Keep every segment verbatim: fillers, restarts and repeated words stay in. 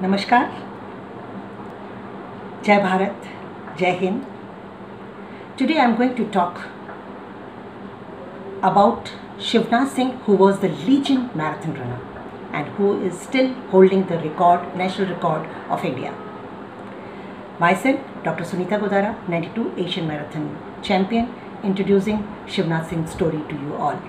नमस्कार, Jai Bharat, Jai Hind. Today I am going to talk about Shivnath Singh, who was the legend marathon runner and who is still holding the record, national record of India. Myself, Doctor Sunita Godara, ninety-two Asian Marathon champion, introducing Shivnath Singh's story to you all.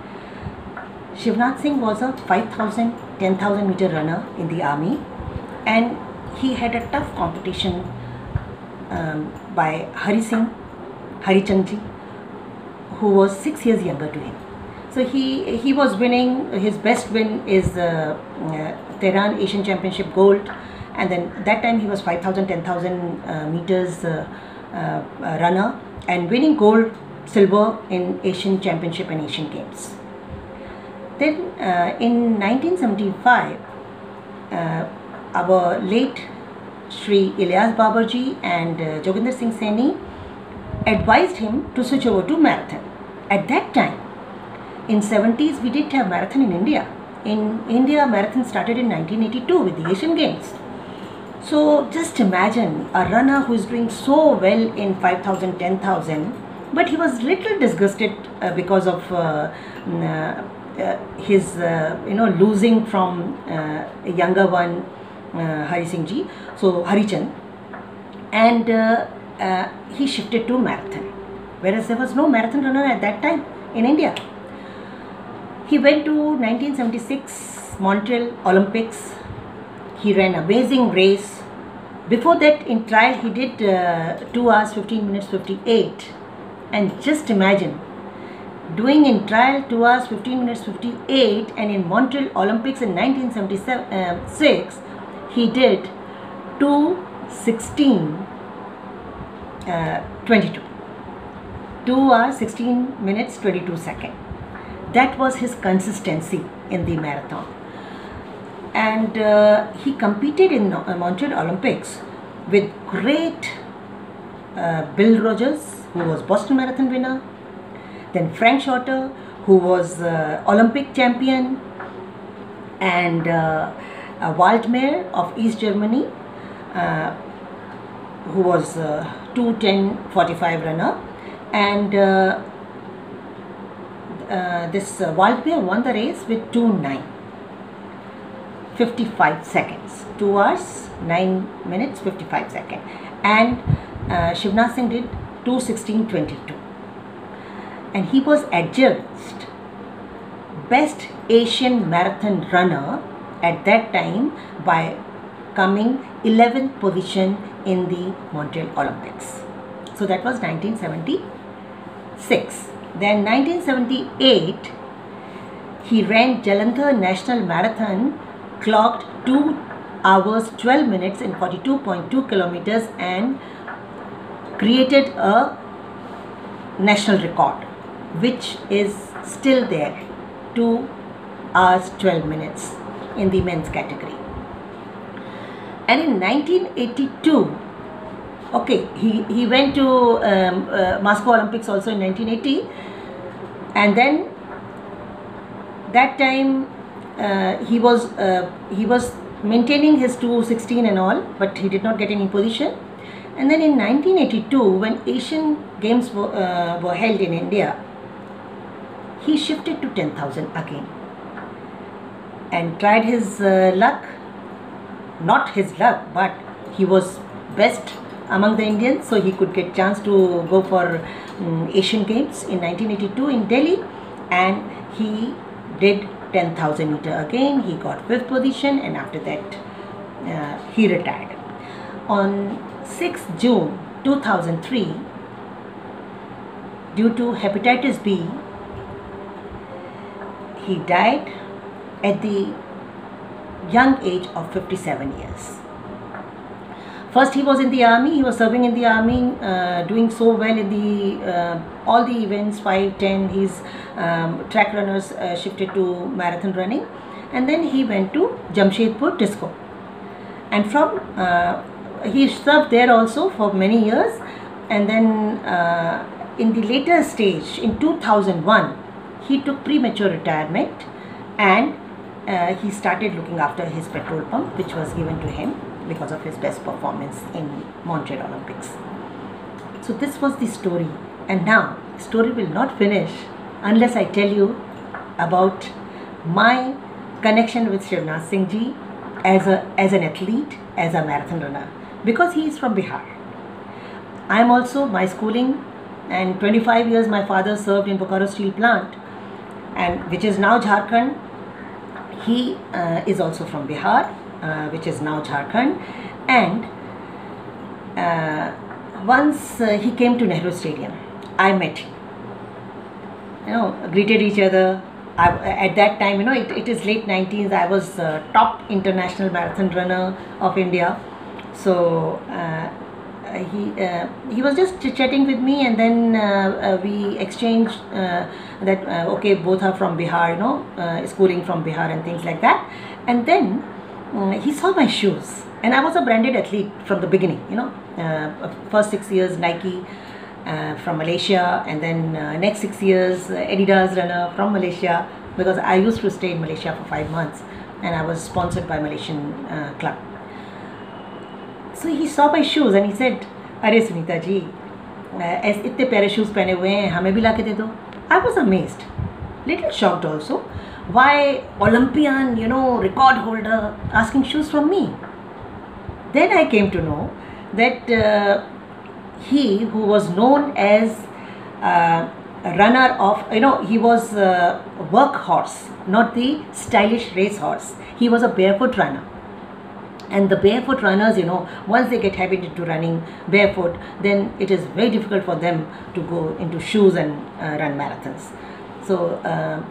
Shivnath Singh was a five thousand, ten thousand meter runner in the army, and he had a tough competition um, by Hari Singh, Harichand ji, who was six years younger to him. So he he was winning. His best win is uh, uh, Tehran Asian Championship gold, and then that time he was five thousand, ten thousand uh, meters uh, uh, runner and winning gold, silver in Asian Championship and Asian Games. Then uh, in nineteen seventy-five, uh, our late Shri Ilyas Babarji and uh, Joginder Singh Saini advised him to switch over to marathon. At that time, in seventies, we didn't have marathon in India. In India, marathon started in nineteen eighty-two with the Asian Games. So just imagine a runner who is doing so well in five thousand, ten thousand, but he was little disgusted uh, because of uh, uh, uh, his, uh, you know, losing from uh, a younger one, uh, Hari Singh ji, so Harichand, and uh, uh, he shifted to marathon, whereas there was no marathon runner at that time in India. He went to nineteen seventy-six Montreal Olympics. He ran amazing race. Before that, in trial, he did uh, two hours, fifteen minutes, fifty-eight. And just imagine, doing in trial two hours, fifteen minutes, fifty-eight, and in Montreal Olympics in nineteen seventy-six, he did two sixteen twenty-two. two hours, sixteen minutes, twenty-two seconds. That was his consistency in the marathon. And uh, he competed in uh, Montreal Olympics with great uh, Bill Rogers, who was Boston Marathon winner, then Frank Shorter, who was uh, Olympic champion, and uh, uh, Waldmeier of East Germany, uh, who was uh, two ten forty-five runner, and uh, uh, this uh, Waldmeier won the race with two nine. fifty-five seconds, two hours, nine minutes, fifty-five seconds, and uh, Shivnath Singh did two sixteen twenty-two, and he was adjudged best Asian marathon runner at that time by coming eleventh position in the Montreal Olympics. So that was nineteen seventy-six. Then nineteen seventy-eight, he ran Jalandhar National Marathon, clocked two hours, twelve minutes and forty-two point two kilometers, and created a national record, which is still there, two hours, twelve minutes in the men's category. And in nineteen eighty-two, okay, he, he went to um, uh, Moscow Olympics also in nineteen eighty, and then that time Uh, he was uh, he was maintaining his two sixteen and all, but he did not get any position. And then in nineteen eighty-two, when Asian Games were, uh, were held in India, he shifted to ten thousand again and tried his uh, luck. Not his luck, but he was best among the Indians, so he could get chance to go for um, Asian Games in nineteen eighty-two in Delhi, and he did ten thousand meter again. He got fifth position, and after that uh, he retired. On sixth June two thousand three, due to hepatitis B, he died at the young age of fifty-seven years. First, he was in the army. He was serving in the army, uh, doing so well in the uh, all the events, five, ten. His um, track runners uh, shifted to marathon running, and then he went to Jamshedpur Disco, and from uh, he served there also for many years. And then uh, in the later stage, in two thousand one, he took premature retirement and uh, he started looking after his petrol pump, which was given to him because of his best performance in Montreal Olympics. So this was the story, and now the story will not finish unless I tell you about my connection with Shivnaz Singh ji as a as an athlete, as a marathon runner, because he is from Bihar. I am also, my schooling and twenty-five years my father served in Bokaro Steel Plant, and which is now Jharkhand. He uh, is also from Bihar, uh, which is now Jharkhand, and uh, once uh, he came to Nehru Stadium, I met him. You know, greeted each other. I, at that time, you know, it, it is late nineties. I was uh, top international marathon runner of India. So uh, he uh, he was just chatting with me, and then uh, uh, we exchanged uh, that uh, okay, both are from Bihar, you know, uh, schooling from Bihar and things like that. And then um, he saw my shoes, and I was a branded athlete from the beginning. You know, uh, first six years Nike. Uh, from Malaysia, and then uh, next six years uh, Adidas runner from Malaysia, because I used to stay in Malaysia for five months and I was sponsored by Malaysian uh, club. So he saw my shoes and he said, "Arey Sunita ji, ऐसे इतने प्यारे shoes पहने हुए हैं, हमें भी ला के दे दो." I was amazed, little shocked also. Why Olympian, you know, record holder asking shoes from me? Then I came to know that uh, he, who was known as uh, a runner of, you know, he was a workhorse, not the stylish racehorse. He was a barefoot runner. And the barefoot runners, you know, once they get habituated to running barefoot, then it is very difficult for them to go into shoes and uh, run marathons. So uh,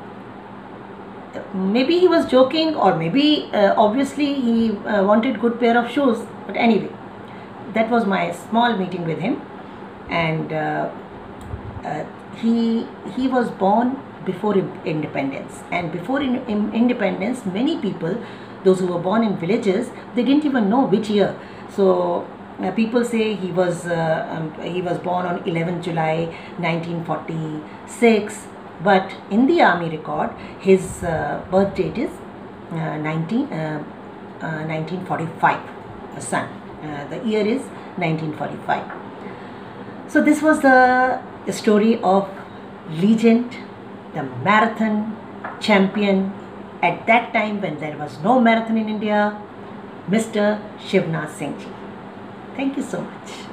maybe he was joking, or maybe uh, obviously he uh, wanted good pair of shoes. But anyway, that was my small meeting with him, and uh, uh, he he was born before independence, and before in, in independence, many people, those who were born in villages, they didn't even know which year. So uh, people say he was uh, um, he was born on eleventh July nineteen forty-six, but in the army record his uh, birth date is uh, nineteen forty-five, a son. Uh, the year is nineteen forty-five. So this was the story of legend, the marathon champion at that time when there was no marathon in India, Mister Shivnaz Singh ji. Thank you so much.